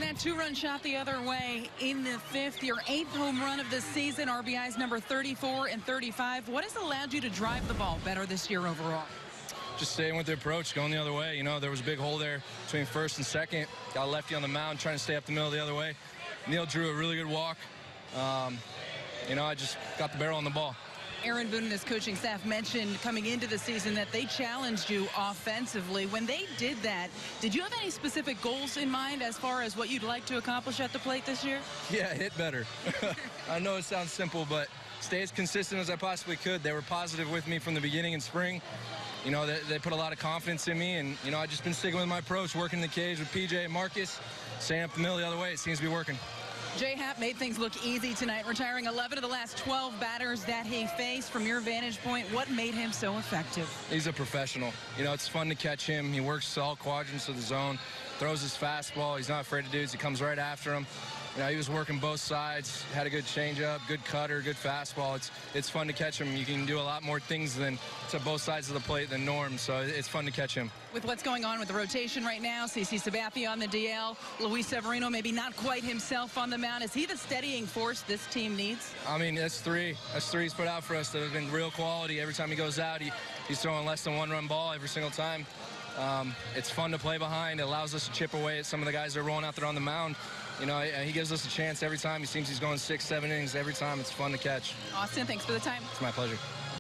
that two-run shot the other way in the fifth, your 8th home run of the season, RBIs number 34 and 35. What has allowed you to drive the ball better this year overall? Just staying with the approach, going the other way. You know, there was a big hole there between first and second. Got a lefty on the mound, trying to stay up the middle the other way. Neil drew a really good walk. You know, I just got the barrel on the ball. Aaron Boone and his coaching staff mentioned coming into the season that they challenged you offensively. When they did that, did you have any specific goals in mind as far as what you'd like to accomplish at the plate this year? Yeah, hit better. I know it sounds simple, but stay as consistent as I possibly could. They were positive with me from the beginning in spring. You know, they put a lot of confidence in me, and, you know, I've just been sticking with my approach, working in the cage with PJ and Marcus, staying up the middle the other way. It seems to be working. J-Happ made things look easy tonight, retiring 11 of the last 12 batters that he faced. From your vantage point, what made him so effective? He's a professional. You know, it's fun to catch him. He works all quadrants of the zone, throws his fastball. He's not afraid of dudes. He comes right after him. You know, he was working both sides, had a good changeup, good cutter, good fastball. It's fun to catch him. You can do a lot more things to both sides of the plate than Norm, so it's fun to catch him. With what's going on with the rotation right now, CC Sabathia on the DL, Luis Severino maybe not quite himself on the mound. Is he the steadying force this team needs? I mean, that's three. That's three he's put out for us that have been real quality. Every time he goes out, he's throwing less than one-run ball every single time. It's fun to play behind. It allows us to chip away at some of the guys that are rolling out there on the mound. You know, he gives us a chance every time. He seems he's going 6, 7 innings every time. It's fun to catch. Austin, thanks for the time. It's my pleasure.